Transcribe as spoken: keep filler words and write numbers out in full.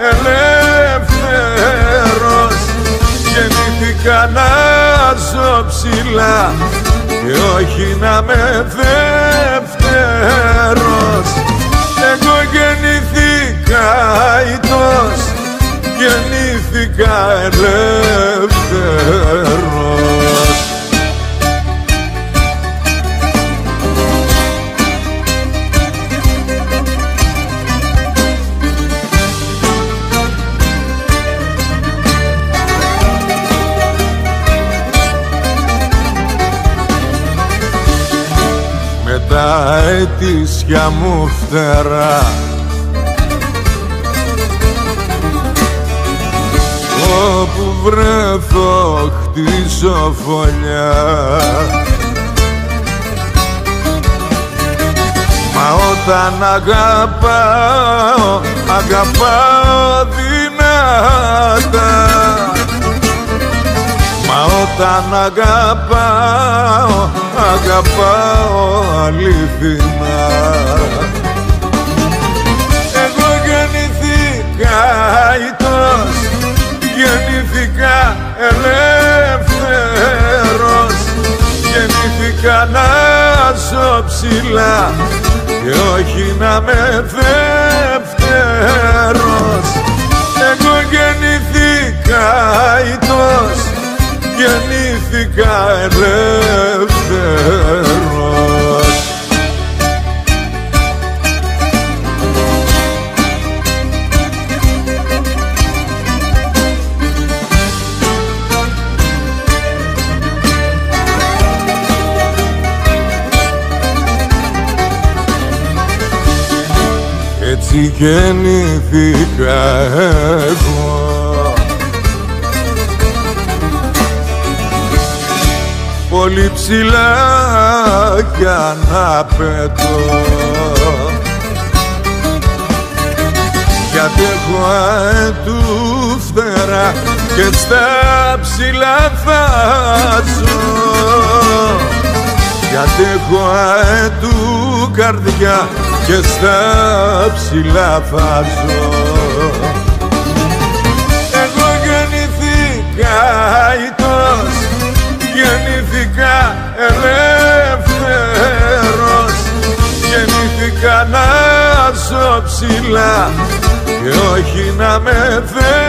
ελεύθερος. Γεννήθηκα να ζω ψηλά και όχι να με δεύτερος. Εγώ γεννήθηκα ητός, γεννήθηκα ελεύθερος. Με τα αιτήσια μου φτερά όπου βρεθώ χτίζω φωλιά, μα όταν αγαπάω, αγαπάω δυνατά. Μα όταν αγαπάω, αγαπάω αληθινά. Εγώ γεννήθηκα ητός, γεννήθηκα ελεύθερος. Γεννήθηκα να ζω ψηλά και όχι να με δεύτερος. Εγώ γεννήθηκα ητός, γεννήθηκα ελεύθερος. Έτσι γεννήθηκα εγώ, πολύ ψηλά για να πετώ, γιατί έχω αετού φτερά και στα ψηλά θα ζω. Γιατί έχω αετού καρδιά και στα ψηλά θα ζω. Εγώ γεννήθηκα ητός, γεννήθηκα ελεύθερος. Γεννήθηκα να ζω ψηλά και όχι να με